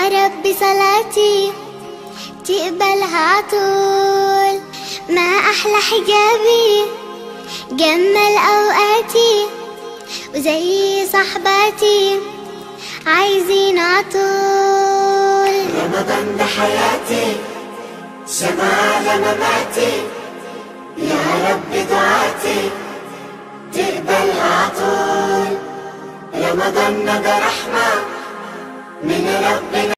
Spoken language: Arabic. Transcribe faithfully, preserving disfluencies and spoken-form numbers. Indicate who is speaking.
Speaker 1: ربي صلاتي تقبلها عطول. ما أحلى حجابي جمل أوقاتي، وزي صحباتي عايزين عطول.
Speaker 2: رمضان ده حياتي شمعة مماتي، يا رب دعاتي تقبلها عطول. رمضان ده رحمة من ربنا.